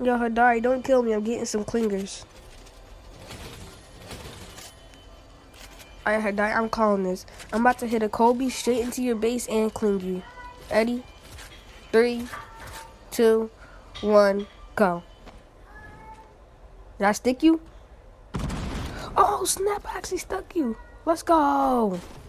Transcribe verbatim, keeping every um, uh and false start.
Yo, Hadari, don't kill me. I'm getting some clingers. Alright, Hadari, I'm calling this. I'm about to hit a Kobe straight into your base and cling you. Ready? Three, two, one, go. Did I stick you? Oh, snap, I actually stuck you. Let's go.